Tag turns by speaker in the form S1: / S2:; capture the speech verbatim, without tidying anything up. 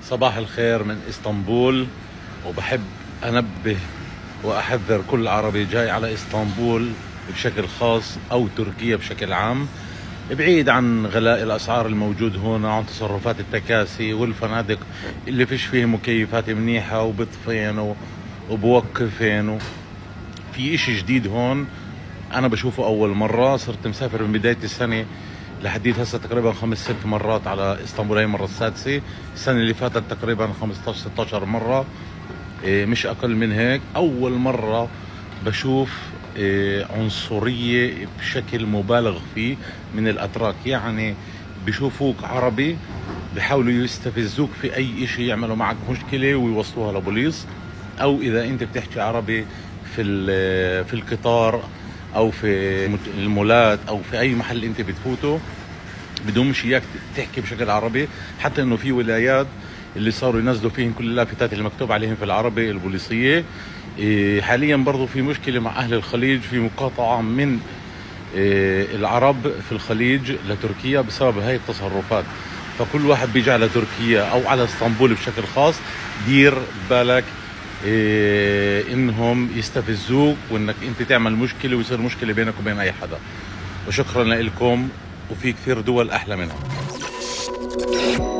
S1: صباح الخير من اسطنبول. وبحب انبه واحذر كل عربي جاي على اسطنبول بشكل خاص او تركيا بشكل عام، بعيد عن غلاء الاسعار الموجود هنا، عن تصرفات التكاسي والفنادق اللي فيش فيه مكيفات منيحه وبطفين وبوقفين. في اشي جديد هون انا بشوفه اول مره، صرت مسافر من بدايه السنه لحديت هسه تقريبا خمس ست مرات على اسطنبول، هي المره السادسه. السنه اللي فاتت تقريبا خمستاشر ستاشر مره، إيه مش اقل من هيك. اول مره بشوف إيه عنصريه بشكل مبالغ فيه من الاتراك، يعني بشوفوك عربي بحاولوا يستفزوك في اي اشي، يعملوا معك مشكله ويوصلوها لبوليس، او اذا انت بتحكي عربي في في القطار او في المولات او في اي محل انت بتفوته بدهمش اياك تحكي بشكل عربي. حتى انه في ولايات اللي صاروا ينزلوا فيهم كل اللافتات اللي مكتوب عليهم في العربي البوليسيه. حاليا برضو في مشكله مع اهل الخليج، في مقاطعه من العرب في الخليج لتركيا بسبب هاي التصرفات. فكل واحد بيجي على تركيا او على اسطنبول بشكل خاص دير بالك إيه انهم يستفزوك وانك انت تعمل مشكله ويصير مشكله بينك وبين اي حدا. وشكرا لكم، وفي كثير دول احلى منها.